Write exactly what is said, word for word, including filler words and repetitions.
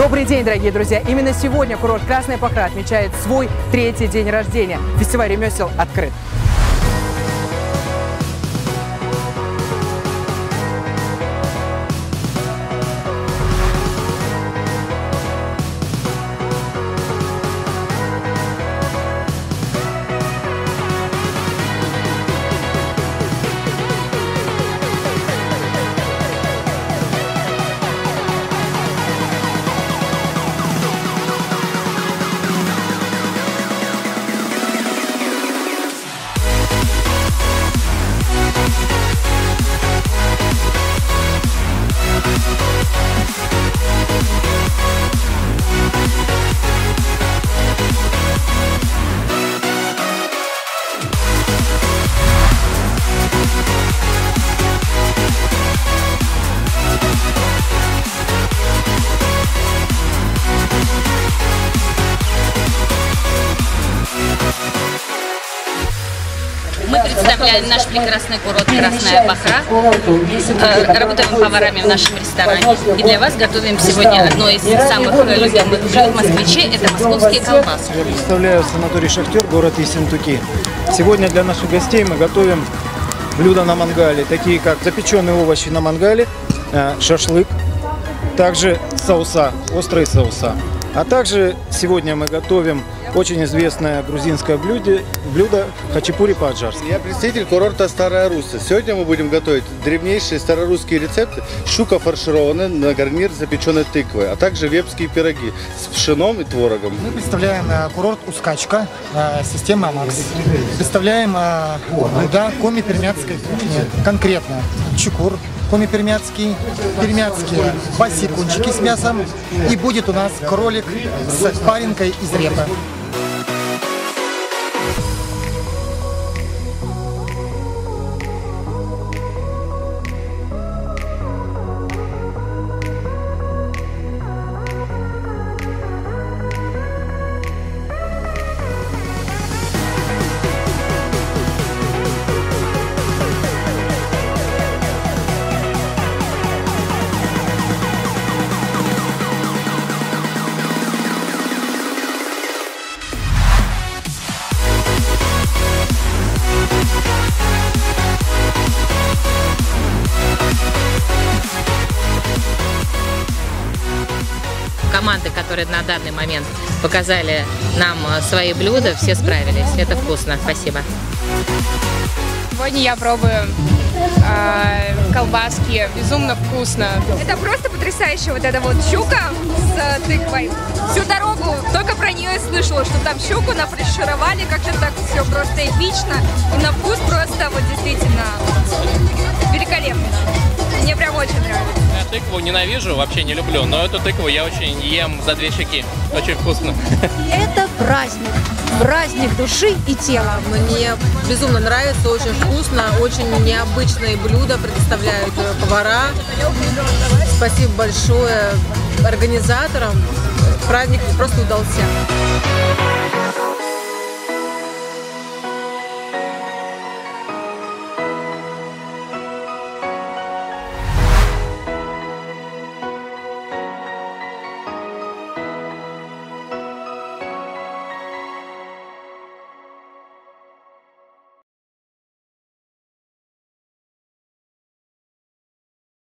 Добрый день, дорогие друзья! Именно сегодня курорт Красная Пахра отмечает свой третий день рождения. Фестиваль ремесел открыт. Мы представляем наш прекрасный курорт Красная Пахра, работаем поварами в нашем ресторане и для вас готовим сегодня одно из самых любимых блюд москвичей – это московские колбасы. Я представляю санаторий «Шахтер», город Ессентуки. Сегодня для наших гостей мы готовим блюда на мангале, такие как запеченные овощи на мангале, шашлык, также соуса, острые соуса. А также сегодня мы готовим очень известное грузинское блюдо, блюдо хачапури по-аджарски. Я представитель курорта Старая Русса. Сегодня мы будем готовить древнейшие старорусские рецепты: щука фаршированная на гарнир запеченной тыквой, а также вепские пироги с пшеном и творогом. Мы представляем курорт Ускачка, система МАКС. Представляем блюда коми-пермяцкой кухни, конкретно чукур коми-пермяцкий, пермяцкие басикунчики с мясом, и будет у нас кролик с паренкой из репы. Команды, которые на данный момент показали нам свои блюда, все справились. Это вкусно. Спасибо. Сегодня я пробую э, колбаски. Безумно вкусно. Это просто потрясающе. Вот эта вот щука с тыквой. Всю дорогу только про нее и слышала, что там щуку нафаршировали. Как-то так все просто эпично. И на вкус просто вот действительно великолепно. Мне прям очень нравится. Я тыкву ненавижу, вообще не люблю, но эту тыкву я очень ем за две щеки. Очень вкусно. Это праздник. Праздник души и тела. Мне безумно нравится, очень вкусно, очень необычные блюда предоставляют повара. Спасибо большое организаторам. Праздник просто удался.